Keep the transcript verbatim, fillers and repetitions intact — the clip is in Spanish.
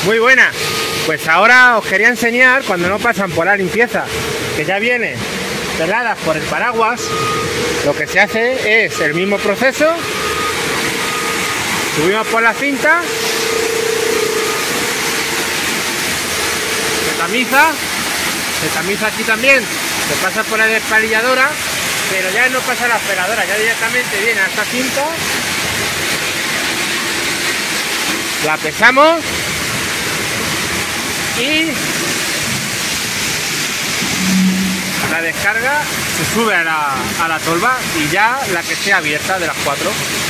Muy buena. Pues ahora os quería enseñar cuando no pasan por la limpieza, que ya viene peladas por el paraguas. Lo que se hace es el mismo proceso. Subimos por la cinta, se tamiza, se tamiza aquí también, se pasa por la despalilladora, pero ya no pasa la aspiradora, ya directamente viene a esta cinta, la pesamos y la descarga se sube a la, a la tolva y ya la que esté abierta de las cuatro.